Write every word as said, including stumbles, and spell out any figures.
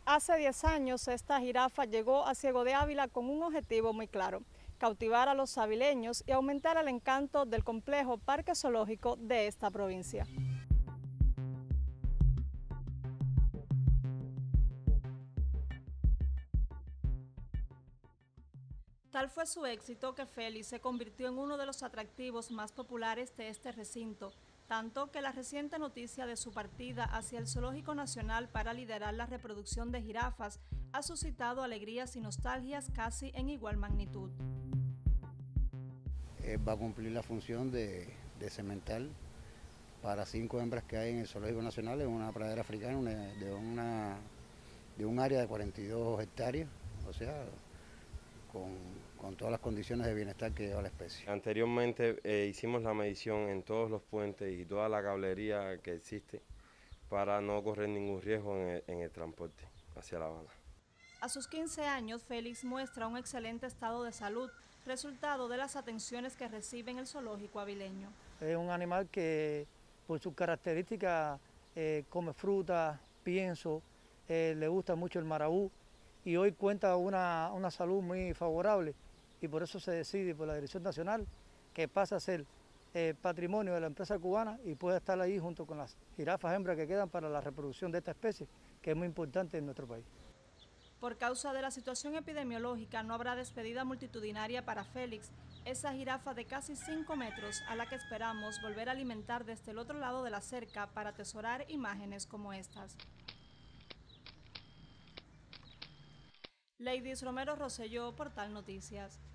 Hace diez años esta jirafa llegó a Ciego de Ávila con un objetivo muy claro: cautivar a los avileños y aumentar el encanto del complejo parque zoológico de esta provincia. Tal fue su éxito que Félix se convirtió en uno de los atractivos más populares de este recinto, tanto que la reciente noticia de su partida hacia el Zoológico Nacional para liderar la reproducción de jirafas ha suscitado alegrías y nostalgias casi en igual magnitud. Eh, va a cumplir la función de, de semental para cinco hembras que hay en el Zoológico Nacional, en una pradera africana una, de, una, de un área de cuarenta y dos hectáreas, o sea, con, con todas las condiciones de bienestar que lleva la especie. Anteriormente eh, hicimos la medición en todos los puentes y toda la cablería que existe para no correr ningún riesgo en el, en el transporte hacia La Habana. A sus quince años, Félix muestra un excelente estado de salud, resultado de las atenciones que recibe en el zoológico avileño. Es un animal que por sus características eh, come fruta, pienso, eh, le gusta mucho el marabú y hoy cuenta una, una salud muy favorable y por eso se decide por la Dirección Nacional que pasa a ser eh, patrimonio de la empresa cubana y puede estar ahí junto con las jirafas hembras que quedan para la reproducción de esta especie, que es muy importante en nuestro país. Por causa de la situación epidemiológica no habrá despedida multitudinaria para Félix, esa jirafa de casi cinco metros a la que esperamos volver a alimentar desde el otro lado de la cerca para atesorar imágenes como estas. Leidis Romero Rosselló, Portal Noticias.